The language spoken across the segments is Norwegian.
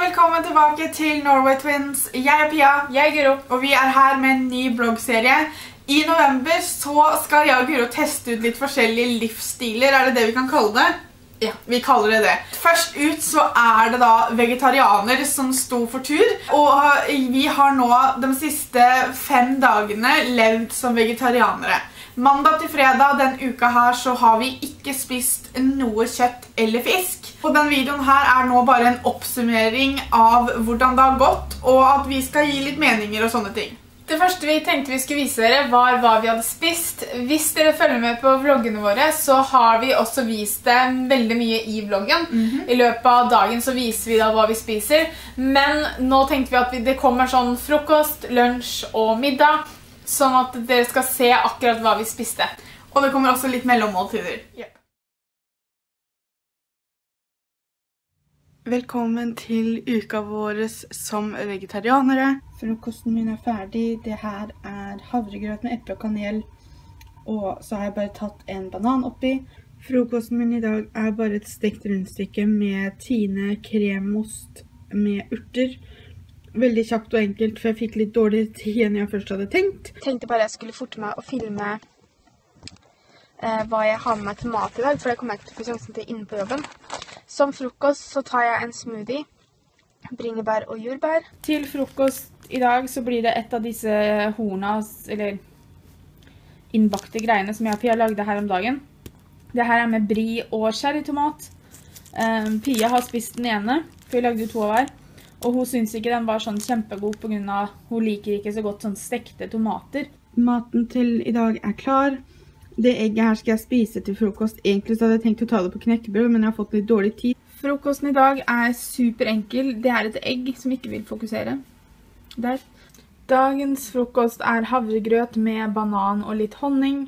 velkommen tilbake til Norway Twins. Jeg er Pia. Jeg er Guro. Og vi er her med en ny bloggserie. I november så skal jeg og Guro teste ut litt forskjellige livsstiler. Er det det vi kan kalle det? Ja, vi kaller det det. Først ut så er det da vegetarianer som sto for tur. Og vi har nå de siste 5 dagene levd som vegetarianere. Mandag til fredag den uka her så har vi ikke spist noe kjøtt eller fisk. Og den videoen her er nå bare en oppsummering av hvordan det har gått, og at vi skal gi litt meninger og sånne ting. Det første vi tenkte vi skulle vise dere var hva vi hadde spist. Hvis dere følger med på vloggene våre, så har vi også vist det veldig mye i vloggen. I løpet av dagen så viser vi da hva vi spiser. Men nå tenkte vi at det kommer sånn frokost, lunsj og middag, sånn at dere skal se akkurat hva vi spiste. Og det kommer også litt mellommåltider. Yep. Velkommen til uka vår som vegetarianere. Frokosten min er ferdig. Det her er havregrøt med eple og kanel. Og så har jeg bare tatt en banan oppi. Frokosten min i dag er bare et stekt rundstykke med Tine kremost med urter. Veldig kjapt og enkelt, for jeg fikk litt dårlig tid enn jeg først hadde tenkt. Jeg tenkte bare jeg skulle forte meg å filme hva jeg har med meg til mat i dag, for det kommer jeg ikke til å få sjansen til inne på jobben. Som frokost så tar jeg en smoothie, bringebær og jordbær. Til frokost i dag så blir det et av disse hornas, eller innbakte greiene som jeg og Pia lagde her om dagen. Det her er med brie og cherrytomat. Pia har spist den ene, for vi lagde jo 2 av hver. Og hun synes ikke den var sånn kjempegod på grunn av hun liker ikke så godt sånn stekte tomater. Maten til i dag er klar. Det egget her skal jeg spise til frokost. Egentlig så hadde jeg tenkt å ta det på knekkebrød, men jeg har fått litt dårlig tid. Frokosten i dag er superenkel. Det er et egg som ikke vil fokusere. Der. Dagens frokost er havregrøt med banan og litt honning.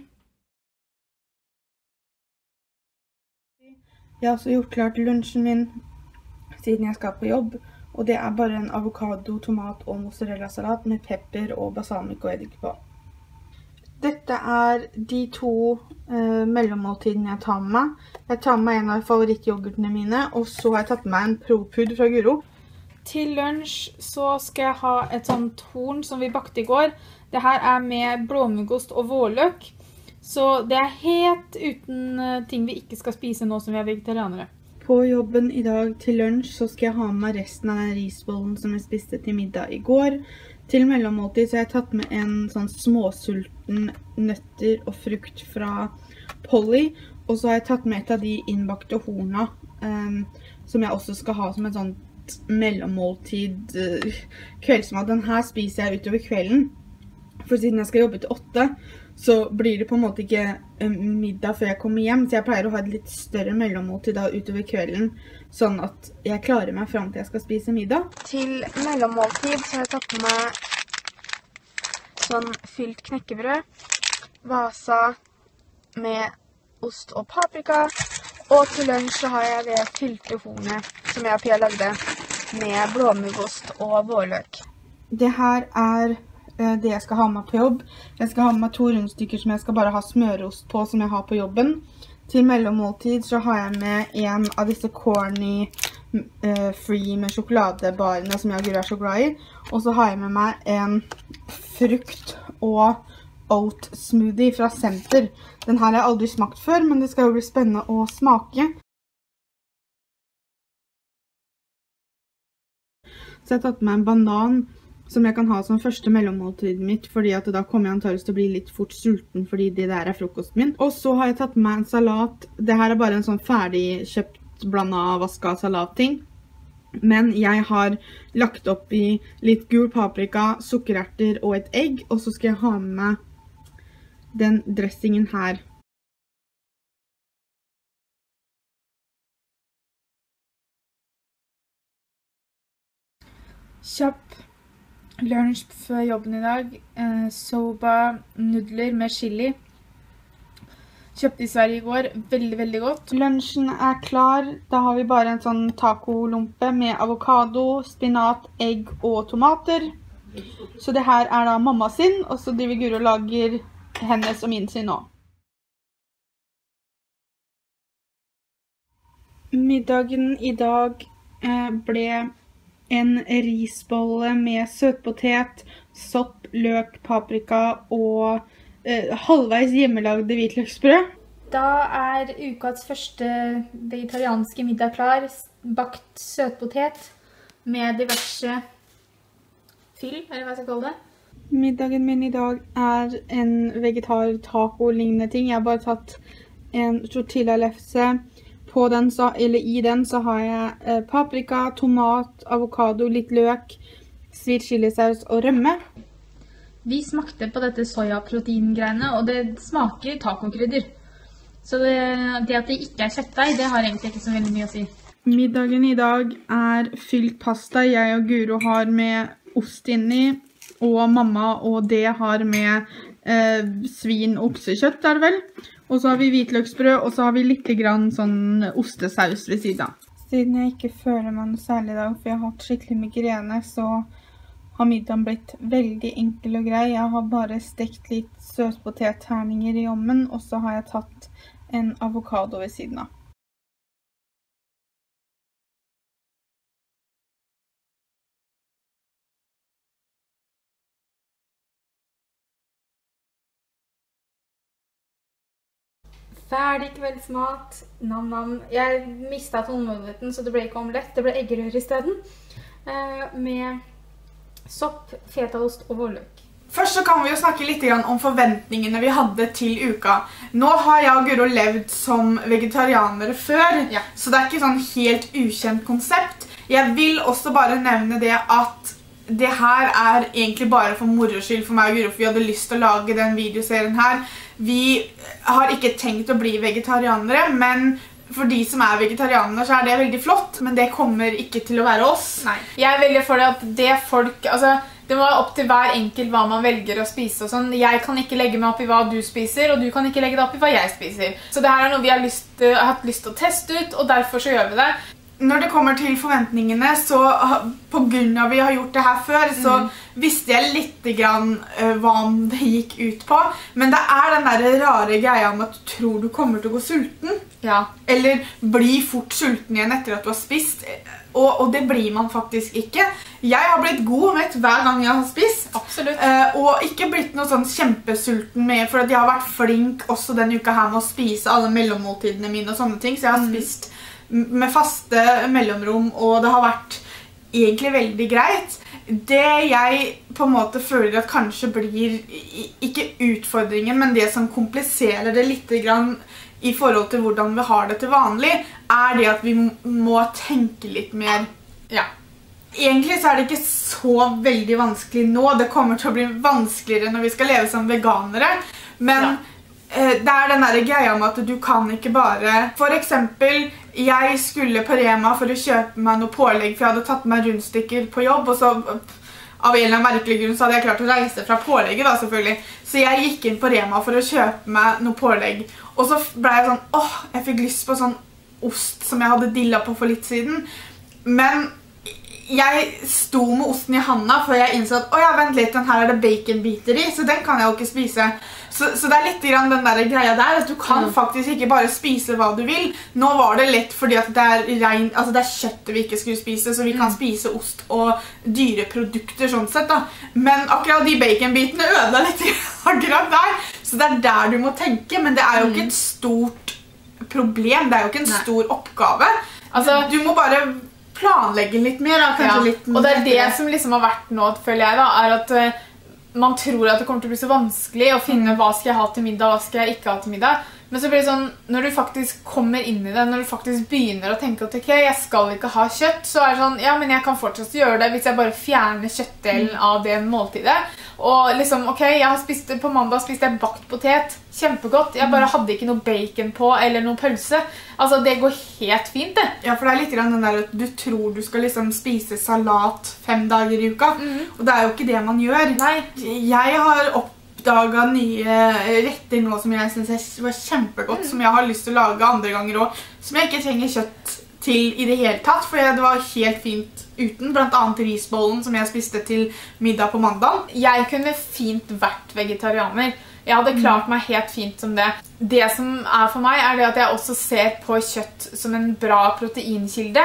Jeg har også gjort klart lunsjen min siden jeg skal på jobb. Og det er bare en avokado, tomat og mozzarella-salat med pepper og balsamico og eddik på. Dette er de 2 mellommåltidene jeg tar med meg. Jeg tar med meg en av favorittyoghurtene mine, og så har jeg tatt med meg en ProPud fra Guro. Til lunsj så skal jeg ha et sånt horn som vi bakte i går. Det her er med blåmuggost og vårløk. Så det er helt uten ting vi ikke skal spise nå som vi er vegetarianere. På jobben i dag til lunsj så skal jeg ha med meg resten av den risbollen som jeg spiste til middag i går. Til mellommåltid så har jeg tatt med en sånn småsulten nøtter og frukt fra Polly. Og så har jeg tatt med et av de innbakte horna som jeg også skal ha som en sånn mellommåltid kveldsmat. Den her spiser jeg utover kvelden. For siden jeg skal jobbe til 8, så blir det på en måte ikke middag før jeg kommer hjem. Så jeg pleier å ha et litt større mellommåltid da utover kvelden, sånn at jeg klarer meg frem til jeg skal spise middag. Til mellommåltid så har jeg tatt med meg sånn fylt knekkebrød, vasa med ost og paprika, og til lunsj så har jeg det fylte hornet som jeg og Pia lagde med blåmuggost og vårløk. Det her er det jeg skal ha med på jobb. Jeg skal ha med 2 rundstykker som jeg skal bare ha smørost på, som jeg har på jobben. Til mellommåltid så har jeg med en av disse corny free med sjokoladebarene som jeg og Guro er så glad i. Og så har jeg med meg en frukt og oat smoothie fra Senter. Den her har jeg aldri smakt før, men det skal jo bli spennende å smake. Så jeg har tatt med en banan som jeg kan ha som første mellommåltid mitt, fordi at da kommer jeg antageligvis til å bli litt fort sulten, fordi det der er frokosten min. Og så har jeg tatt med en salat. Det her er bare en sånn ferdig kjøpt blandet vaska salatting. Men jeg har lagt opp i litt gul paprika, sukkererter og et egg, og så skal jeg ha med meg den dressingen her. Kjapp lunsj før jobben i dag. Soba nudler med chili. Kjøpte i Sverige i går. Veldig, veldig godt. Lunsjen er klar. Da har vi bare en sånn tacolompe med avokado, spinat, egg og tomater. Så det her er da mamma sin, og så driver Guro og lager hennes og min sin nå. Middagen i dag ble en risbolle med søtpotet, sopp, løk, paprika og halvveis hjemmelagde hvitløksbrød. Da er ukas første vegetarianske middag klar. Bakt søtpotet med diverse fyll, eller hva jeg skal kalle det. Middagen min i dag er en vegetar-taco-lignende ting. Jeg har bare tatt en tortilla-lefse. I den så har jeg paprika, tomat, avokado, litt løk, hvit chilisaus og rømme. Vi smakte på dette sojaprotein-greiene, og det smaker tacokrydder. Så det at det ikke er kjøttdeig, det har egentlig ikke så veldig mye å si. Middagen i dag er fylt pasta. Jeg og Guro har med ost inni, og mamma og det har med svin og oksekjøtt, er det vel. Og så har vi hvitløksbrød, og så har vi litt grann sånn ostesaus ved siden av. Siden jeg ikke føler meg noe særlig i dag, for jeg har hatt skikkelig migrene, så har middagen blitt veldig enkel og grei. Jeg har bare stekt litt søtpotetterninger i ovnen, og så har jeg tatt en avokado ved siden av. Ferdig kveldsmat, nam-nam. Jeg mistet tålmodigheten, så det ble ikke omelett. Det ble eggerøre i stedet. Med sopp, fetaost og vårløk. Først så kan vi jo snakke litt om forventningene vi hadde til uka. Nå har jeg og Guro levd som vegetarianere før, så det er ikke sånn helt ukjent konsept. Jeg vil også bare nevne det at det her er egentlig bare for moro skyld for meg og Guro, for vi hadde lyst til å lage den videoserien her. Vi har ikke tenkt å bli vegetarianere, men for de som er vegetarianere så er det veldig flott, men det kommer ikke til å være oss. Nei. Jeg er veldig for det at det må være opp til hver enkelt hva man velger å spise og sånn. Jeg kan ikke legge meg opp i hva du spiser, og du kan ikke legge deg opp i hva jeg spiser. Så det her er noe vi har hatt lyst til å teste ut, og derfor så gjør vi det. Når det kommer til forventningene, så på grunn av vi har gjort det her før, så visste jeg litt grann hva det gikk ut på. Men det er den der rare greia om at du tror du kommer til å gå sulten. Ja. Eller bli fort sulten igjen etter at du har spist. Og det blir man faktisk ikke. Jeg har blitt god med hver gang jeg har spist. Absolutt. Og ikke blitt noe sånn kjempesulten med, for at jeg har vært flink også denne uka her med å spise alle mellommåltidene mine og sånne ting. Så jeg har spist med faste mellomrom, og det har vært egentlig veldig greit. Det jeg på en måte føler at kanskje blir, ikke utfordringen, men det som kompliserer det litt grann i forhold til hvordan vi har det til vanlig, er det at vi må tenke litt mer. Ja. Egentlig så er det ikke så veldig vanskelig nå. Det kommer til å bli vanskeligere når vi skal leve som veganere, men det er den der greia om at du kan ikke bare. For eksempel, jeg skulle på Rema for å kjøpe meg noe pålegg, for jeg hadde tatt meg rundstykker på jobb, og så av en eller annen merkelig grunn så hadde jeg klart å reise fra pålegget da, selvfølgelig. Så jeg gikk inn på Rema for å kjøpe meg noe pålegg, og så ble jeg sånn, jeg fikk lyst på sånn ost som jeg hadde dillet på for litt siden. Men jeg sto med osten i handa før jeg innså at, vent litt, den her er det baconbiter i, så den kan jeg jo ikke spise. Så det er litt grann den der greia der, at du kan faktisk ikke bare spise hva du vil. Nå var det lett fordi at det er kjøttet vi ikke skulle spise, så vi kan spise ost og dyreprodukter sånn sett da. Men akkurat de baconbitene ødela litt akkurat der, så det er der du må tenke, men det er jo ikke et stort problem, det er jo ikke en stor oppgave. Du må bare planlegge litt mer da, kanskje litt mer. Og det er det som liksom har vært nå, føler jeg da, er at man tror at det kommer til å bli så vanskelig å finne hva skal jeg ha til middag, hva skal jeg ikke ha til middag. Men så blir det sånn, når du faktisk kommer inn i det, når du faktisk begynner å tenke at ok, jeg skal ikke ha kjøtt, så er det sånn, ja, men jeg kan fortsatt gjøre det hvis jeg bare fjerner kjøttdelen av det måltidet. Og liksom, ok, på mandag spiste jeg bakt potet, kjempegodt. Jeg bare hadde ikke noe bacon på, eller noe pølse. Altså, det går helt fint, det. Ja, for det er litt grann den der at du tror du skal liksom spise salat 5 dager i uka, og det er jo ikke det man gjør. Nei. Jeg har oppdaget nye retter nå som jeg synes var kjempegodt, som jeg har lyst til å lage andre ganger også, som jeg ikke trenger kjøtt til i det hele tatt, for det var helt fint uten, blant annet risbollen som jeg spiste til middag på mandag. Jeg kunne fint vært vegetarianer, Jeg hadde klart meg helt fint som det. Det som for meg det at jeg også ser på kjøtt som en bra proteinkilde.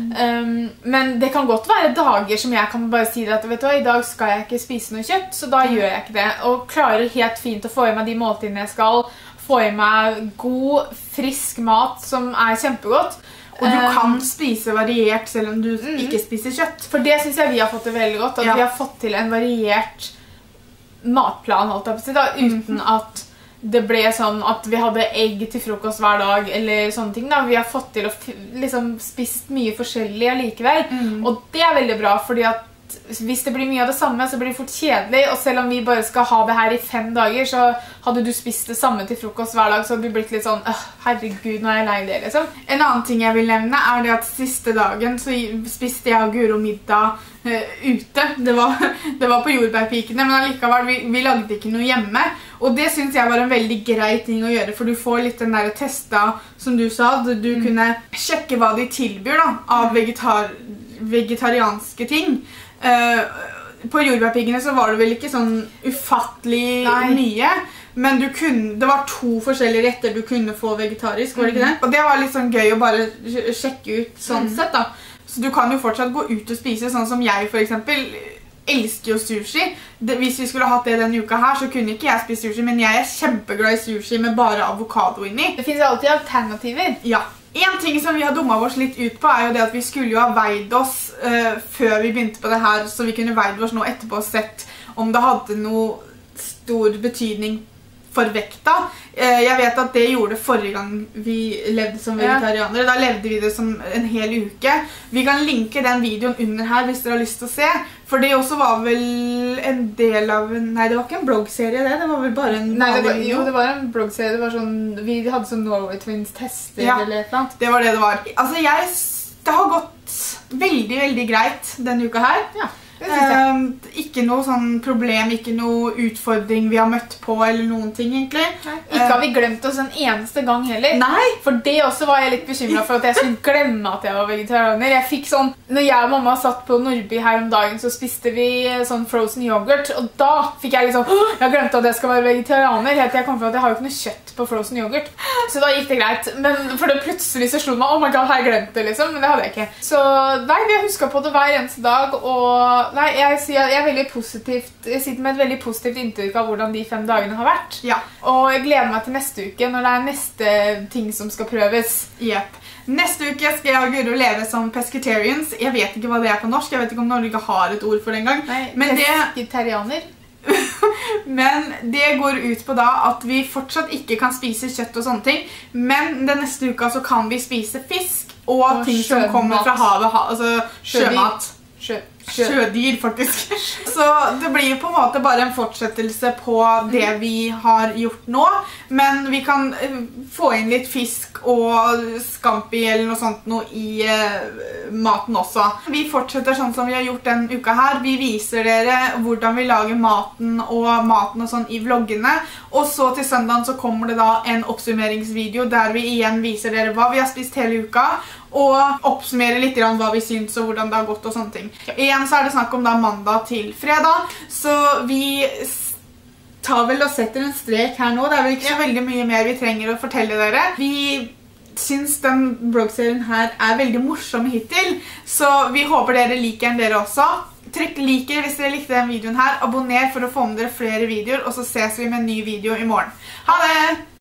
Men det kan godt være dager som jeg kan bare si at vet du hva, i dag skal jeg ikke spise noe kjøtt, så da gjør jeg ikke det. Og klarer helt fint å få i meg de måltidene jeg skal, få i meg god, frisk mat som kjempegodt. Og du kan spise variert selv om du ikke spiser kjøtt. For det synes jeg vi har fått det veldig godt, at vi har fått til en variert matplan, holdt jeg på å si, da, uten at det ble sånn at vi hadde egg til frokost hver dag, eller sånne ting da. Vi har fått til å liksom spist mye forskjellig allikevel, og det veldig bra, fordi at hvis det blir mye av det samme, så blir det fort kjedelig, og selv om vi bare skal ha det her i 5 dager, så hadde du spist det samme til frokost hver dag, så hadde du blitt litt sånn, herregud, nå jeg lei det, liksom. En annen ting jeg vil nevne det at siste dagen så spiste jeg og Guro middag ute. Det var på jordbærpikene, men allikevel, vi lagde ikke noe hjemme, og det synes jeg var en veldig grei ting å gjøre, for du får litt den der testa, som du sa, du kunne sjekke hva de tilbyr da, av vegetarianske ting. På jordbærpikene så var det vel ikke sånn ufattelig mye, men det var 2 forskjellige retter du kunne få vegetarisk, var det ikke det? Og det var litt sånn gøy å bare sjekke ut sånn sett da. Så du kan jo fortsatt gå ut og spise, sånn som jeg for eksempel elsker jo sushi. Hvis vi skulle hatt det denne uka her, så kunne ikke jeg spise sushi, men jeg kjempeglad i sushi med bare avokado inni. Det finnes alltid alternativer. Ja. En ting som vi har dummet oss litt ut på jo det at vi skulle jo ha veid oss før vi begynte på det her, så vi kunne veid oss nå etterpå og sett om det hadde noe stor betydning for vekta. Jeg vet at det gjorde forrige gang vi levde som vegetarianere. Da levde vi det som en hel uke. Vi kan linke den videoen under her hvis dere har lyst til å se. For det også var vel en del av Nei, det var ikke en bloggserie det. Det var vel bare en vanlig video. Jo, det var en bloggserie. Det var sånn, vi hadde sånn Norway Twins tester eller et eller annet. Det var det det var. Altså, det har gått veldig, veldig greit denne uka her. Ja. Ikke noe sånn problem, ikke noe utfordring vi har møtt på eller noen ting egentlig. Ikke har vi glemt oss en eneste gang heller. Nei. For det også var jeg litt bekymret for at jeg skulle glemme at jeg var vegetarianer. Jeg fikk sånn, når jeg og mamma satt på Nordby her om dagen, så spiste vi sånn frozen yoghurt, og da fikk jeg liksom, jeg glemte at jeg skal være vegetarianer, helt til jeg kom for at jeg har jo ikke noe kjøtt på frozen yoghurt. Så da gikk det greit, men for det plutselig så slo det meg, oh my god, har jeg glemt det liksom, men det hadde jeg ikke. Så nei, vi har husket på det hver eneste dag, og nei, jeg sitter med et veldig positivt inntrykk av hvordan de 5 dagene har vært. Ja. Og jeg gleder meg til neste uke, når det neste ting som skal prøves. Jep. Neste uke skal jeg og Guro leve som pescatarians. Jeg vet ikke hva det på norsk, jeg vet ikke om Norge har et ord for det engang. Nei, pescatarianer. Men det går ut på da at vi fortsatt ikke kan spise kjøtt og sånne ting, men den neste uka så kan vi spise fisk og ting som kommer fra havet, altså sjømat. Sjødyr faktisk. Så det blir på en måte bare en fortsettelse på det vi har gjort nå, men vi kan få inn litt fisk og scampi eller noe sånt noe i maten også. Vi fortsetter sånn som vi har gjort den uka her. Vi viser dere hvordan vi lager maten og sånn i vloggene, og så til søndagen så kommer det da en oppsummeringsvideo der vi igjen viser dere hva vi har spist hele uka, og oppsummere litt hva vi syns og hvordan det har gått og sånne ting. Igjen så det snakk om da mandag til fredag, så vi tar vel og setter en strek her nå. Det vel ikke så veldig mye mer vi trenger å fortelle dere. Vi syns den bloggserien her veldig morsom hittil, så vi håper dere liker den dere også. Trykk liker hvis dere likte den videoen her, abonner for å få med dere flere videoer, og så ses vi med en ny video i morgen. Ha det!